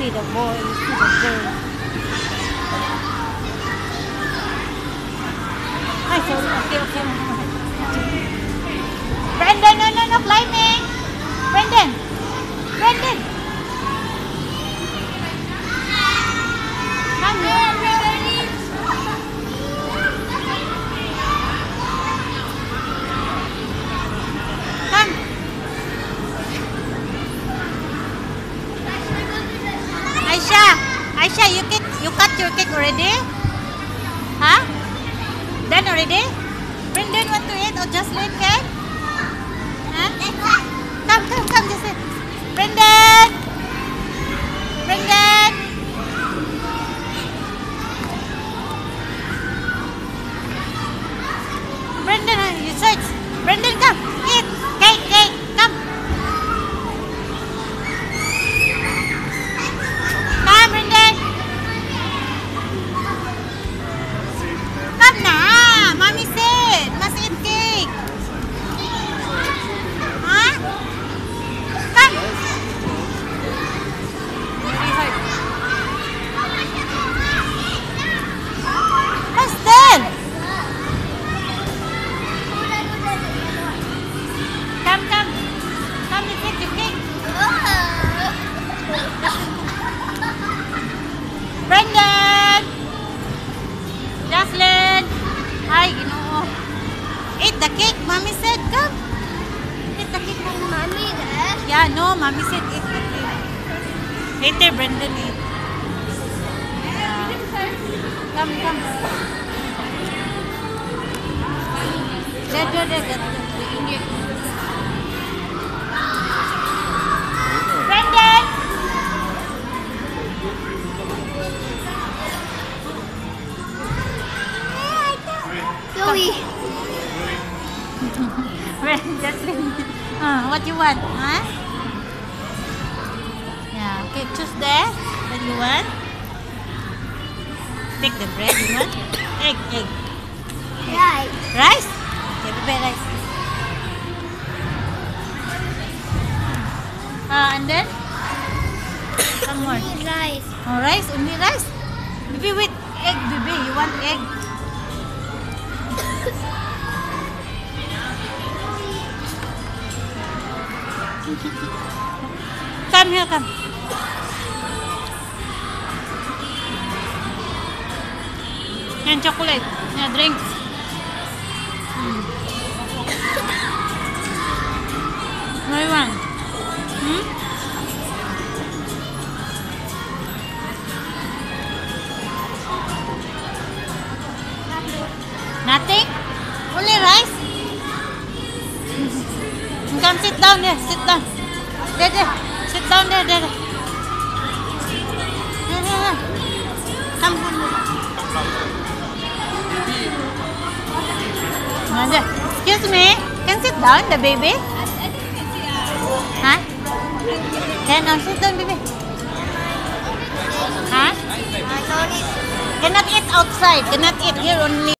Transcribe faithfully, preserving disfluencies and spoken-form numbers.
see the boy, you see the girl. Ay, sorry. Okay, okay. Brandon, no, no, no, climbing. Brandon. Brandon. Come here. Come. Aisha, Aisha, you get, you cut your cake already? Huh? Done already? Brandon want to eat or just let cake? Huh? Come, come, come, just eat. Brandon! Brandon! Brandon, you search. Brandon, come, eat. Cake, cake, come. Come, Brandon. Come na. Mommy said, must eat cake. Huh? Come. What's that? Come, come. Come and take your cake. Brandon! Jocelyn! Hi, Ginoo. Eat the cake, Mommy said. Come. Eat the cake, Mommy. Mommy there? Yeah, no, Mommy said eat the cake. Later, Brandon eat. Yeah. Come, come. There, there, there, there. Brandon! Joey. Jocelyn. Uh, what you want? Huh? Yeah, okay, choose there. What you want? Take the bread, you want? Egg, egg. Right. Rice? Okay, prepare rice. Uh, and then? Some more. Rice. Oh, rice? Only rice? Baby, wait. Egg, baby. You want egg? Come here, come. And chocolate. Yeah, drinks. Hmm. What do you want? Hmm? Nothing? Only rice? Come sit down there, sit down. There, there. Sit down there, there. There, there, there. Come, come. Now there. Excuse me. Can sit down, the baby? Huh? Can now sit down, baby? Huh? Sorry. Cannot eat outside. Cannot eat here only.